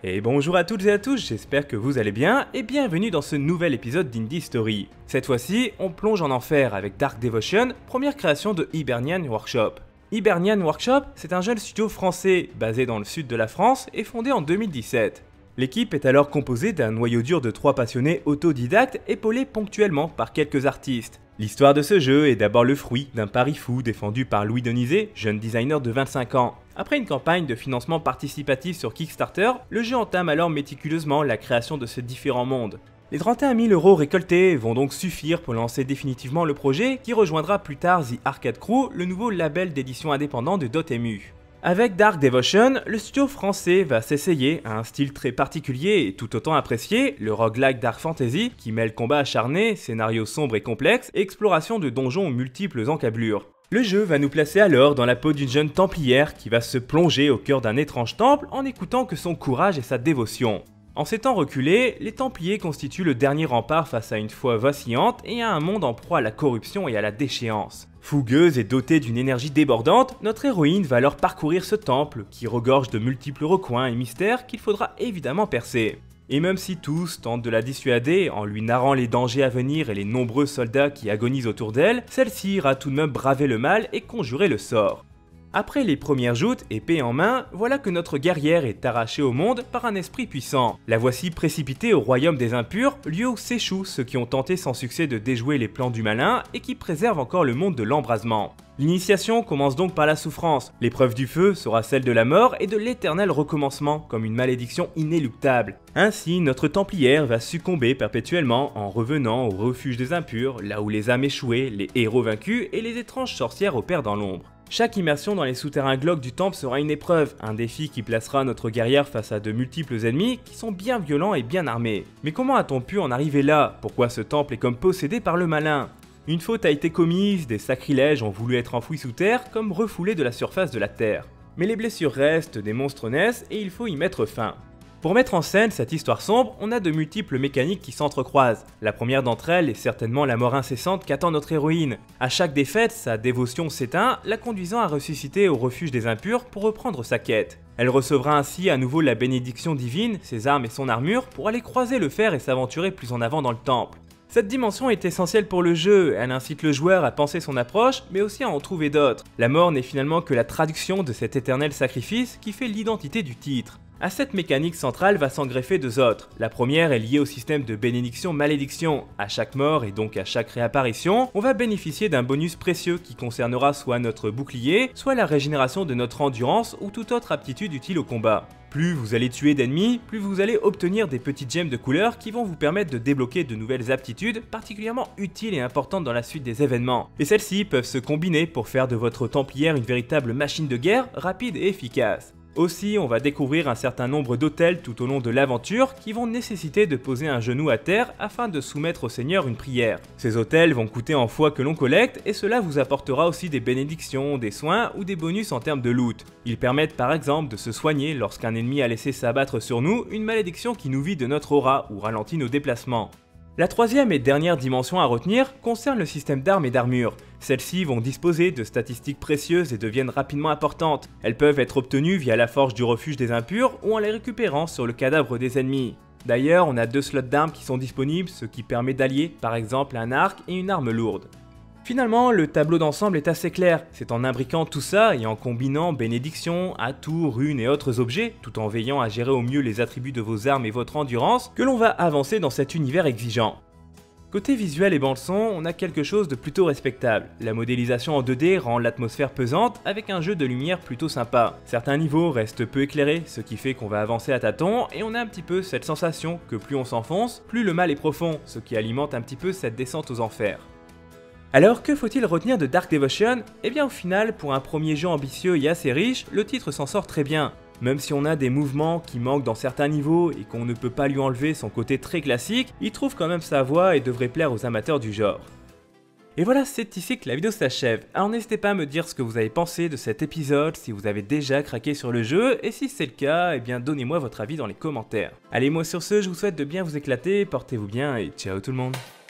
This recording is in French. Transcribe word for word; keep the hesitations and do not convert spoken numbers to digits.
Et bonjour à toutes et à tous, j'espère que vous allez bien et bienvenue dans ce nouvel épisode d'Indie Story. Cette fois-ci, on plonge en enfer avec Dark Devotion, première création de Hibernian Workshop. Hibernian Workshop, c'est un jeune studio français basé dans le sud de la France et fondé en deux mille dix-sept. L'équipe est alors composée d'un noyau dur de trois passionnés autodidactes épaulés ponctuellement par quelques artistes. L'histoire de ce jeu est d'abord le fruit d'un pari fou défendu par Louis Denizé, jeune designer de vingt-cinq ans. Après une campagne de financement participatif sur Kickstarter, le jeu entame alors méticuleusement la création de ces différents mondes. Les trente et un mille euros récoltés vont donc suffire pour lancer définitivement le projet qui rejoindra plus tard The Arcade Crew, le nouveau label d'édition indépendant de Dotemu. Avec Dark Devotion, le studio français va s'essayer à un style très particulier et tout autant apprécié, le roguelike Dark Fantasy, qui mêle combat acharné, scénario sombre et complexe, et exploration de donjons aux multiples encablures. Le jeu va nous placer alors dans la peau d'une jeune templière qui va se plonger au cœur d'un étrange temple en écoutant que son courage et sa dévotion. En ces temps reculés, les Templiers constituent le dernier rempart face à une foi vacillante et à un monde en proie à la corruption et à la déchéance. Fougueuse et dotée d'une énergie débordante, notre héroïne va alors parcourir ce temple qui regorge de multiples recoins et mystères qu'il faudra évidemment percer. Et même si tous tentent de la dissuader en lui narrant les dangers à venir et les nombreux soldats qui agonisent autour d'elle, celle-ci ira tout de même braver le mal et conjurer le sort. Après les premières joutes, épée en main, voilà que notre guerrière est arrachée au monde par un esprit puissant. La voici précipitée au royaume des impurs, lieu où s'échouent ceux qui ont tenté sans succès de déjouer les plans du malin et qui préservent encore le monde de l'embrasement. L'initiation commence donc par la souffrance. L'épreuve du feu sera celle de la mort et de l'éternel recommencement, comme une malédiction inéluctable. Ainsi, notre templière va succomber perpétuellement en revenant au refuge des impurs, là où les âmes échouées, les héros vaincus et les étranges sorcières opèrent dans l'ombre. Chaque immersion dans les souterrains glauques du temple sera une épreuve, un défi qui placera notre guerrière face à de multiples ennemis qui sont bien violents et bien armés. Mais comment a-t-on pu en arriver là? Pourquoi ce temple est comme possédé par le malin? Une faute a été commise, des sacrilèges ont voulu être enfouis sous terre comme refoulés de la surface de la terre. Mais les blessures restent, des monstres naissent et il faut y mettre fin. Pour mettre en scène cette histoire sombre, on a de multiples mécaniques qui s'entrecroisent. La première d'entre elles est certainement la mort incessante qu'attend notre héroïne. À chaque défaite, sa dévotion s'éteint, la conduisant à ressusciter au refuge des impurs pour reprendre sa quête. Elle recevra ainsi à nouveau la bénédiction divine, ses armes et son armure pour aller croiser le fer et s'aventurer plus en avant dans le temple. Cette dimension est essentielle pour le jeu, elle incite le joueur à penser son approche, mais aussi à en trouver d'autres. La mort n'est finalement que la traduction de cet éternel sacrifice qui fait l'identité du titre. À cette mécanique centrale va s'en greffer deux autres. La première est liée au système de bénédiction-malédiction. À chaque mort et donc à chaque réapparition, on va bénéficier d'un bonus précieux qui concernera soit notre bouclier, soit la régénération de notre endurance ou toute autre aptitude utile au combat. Plus vous allez tuer d'ennemis, plus vous allez obtenir des petites gemmes de couleur qui vont vous permettre de débloquer de nouvelles aptitudes particulièrement utiles et importantes dans la suite des événements. Et celles-ci peuvent se combiner pour faire de votre templière une véritable machine de guerre rapide et efficace. Aussi, on va découvrir un certain nombre d'hôtels tout au long de l'aventure qui vont nécessiter de poser un genou à terre afin de soumettre au Seigneur une prière. Ces hôtels vont coûter en foi que l'on collecte et cela vous apportera aussi des bénédictions, des soins ou des bonus en termes de loot. Ils permettent par exemple de se soigner lorsqu'un ennemi a laissé s'abattre sur nous une malédiction qui nous vide de notre aura ou ralentit nos déplacements. La troisième et dernière dimension à retenir concerne le système d'armes et d'armure. Celles-ci vont disposer de statistiques précieuses et deviennent rapidement importantes. Elles peuvent être obtenues via la forge du refuge des impurs ou en les récupérant sur le cadavre des ennemis. D'ailleurs, on a deux slots d'armes qui sont disponibles, ce qui permet d'allier par exemple un arc et une arme lourde. Finalement, le tableau d'ensemble est assez clair, c'est en imbriquant tout ça et en combinant bénédictions, atouts, runes et autres objets, tout en veillant à gérer au mieux les attributs de vos armes et votre endurance, que l'on va avancer dans cet univers exigeant. Côté visuel et bande-son, on a quelque chose de plutôt respectable. La modélisation en deux D rend l'atmosphère pesante avec un jeu de lumière plutôt sympa. Certains niveaux restent peu éclairés, ce qui fait qu'on va avancer à tâtons et on a un petit peu cette sensation que plus on s'enfonce, plus le mal est profond, ce qui alimente un petit peu cette descente aux enfers. Alors que faut-il retenir de Dark Devotion? Eh bien au final, pour un premier jeu ambitieux et assez riche, le titre s'en sort très bien. Même si on a des mouvements qui manquent dans certains niveaux et qu'on ne peut pas lui enlever son côté très classique, il trouve quand même sa voix et devrait plaire aux amateurs du genre. Et voilà, c'est ici que la vidéo s'achève. Alors n'hésitez pas à me dire ce que vous avez pensé de cet épisode, si vous avez déjà craqué sur le jeu, et si c'est le cas, eh bien donnez-moi votre avis dans les commentaires. Allez, moi sur ce, je vous souhaite de bien vous éclater, portez-vous bien et ciao tout le monde.